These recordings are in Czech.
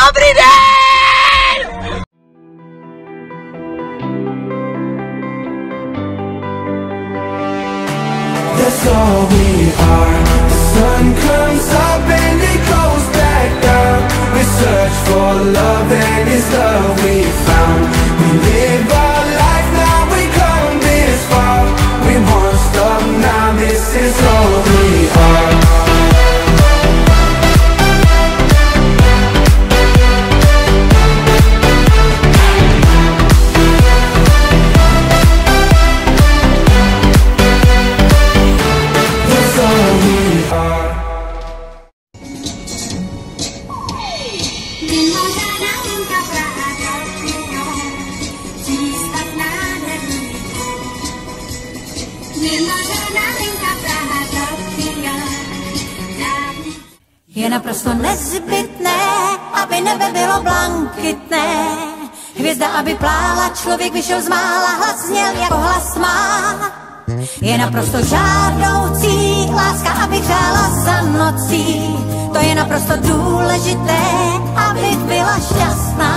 Dobrý den! That's all we are. The sun comes up and it goes back down. We search for love and it's love we found. We live our life now, we come this far. We won't stop now, this is all we are. Je naprosto nezbytné, aby nebe bylo blankitné. Hvězda, aby plála, člověk vyšel z mála, hlas zněl jako hlas má. Je naprosto žádoucí, láska, aby hřála za nocí. To je naprosto důležité, aby byla šťastná.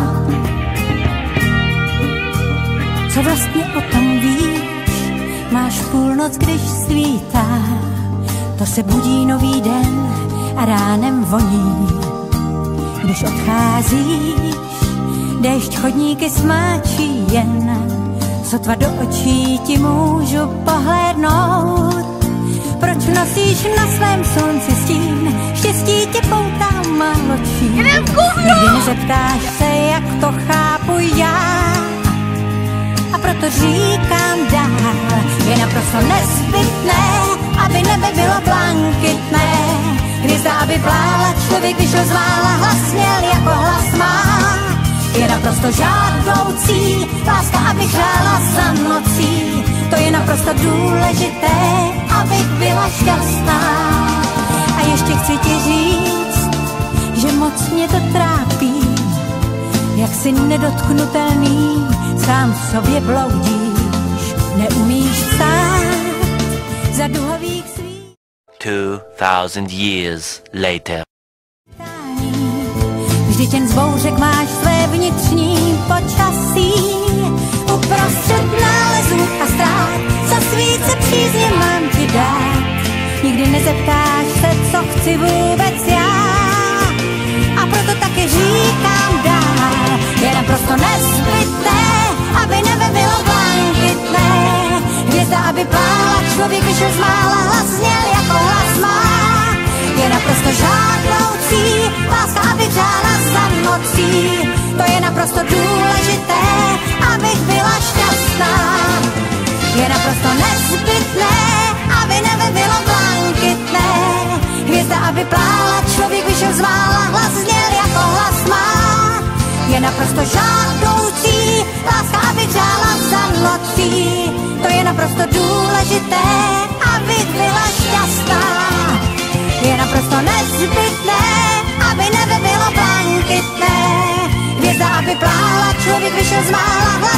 Co vlastně o tom víš? Máš půlnoc, když svítá. To se budí nový den a ránem voní. Když odcházíš, déšť chodníky smáčí jen. Sotva do očí ti můžu pohlédnout. Proč nosíš na svém slunci stín? Štěstí tě poutá maločí. Nikdy nezeptáš se, jak to chápu já. A proto říkám dál, je naprosto nezbytné, aby nebe bylo blankitné. Hvězda, aby plála, člověk vyšel z mála, hlas zněl jako hlas má. Je naprosto žádoucí, láska, aby hřála za nocí. To je naprosto důležité, abych byla šťastná. A ještě chci ti říct, že moc mě to trápí, jak si nedotknutelný, sám v sobě bloudíš, neumíš stát za duhových svých. 2000 years later. Vždyť jen z bouřek máš své vnitřní počasí. Uprostřed nálezů a ztrát za svíce přízně mám ti dát. Nikdy nezeptáš se, co chci vůbec já. A proto taky říkám dál, je naprosto nezbytné, aby nebe bylo blankitné. Hvězda, aby plála, člověk vyšel z mála, hlas zněl jako hlas má. Je naprosto žádoucí, láska, aby hřála za nocí. To je naprosto důležité, abych byla šťastná. Je naprosto nezbytné, aby nebe bylo blankitné. Hvězda, aby plála, člověk vyšel z mála, hlas zněl jako hlas má. Je naprosto žádoucí, láska, aby hřála za nocí. To je naprosto důležité, abych byla šťastná. Je naprosto nezbytné, aby nebe bylo blankitné. Hvězda, aby plála, člověk vyšel z mála,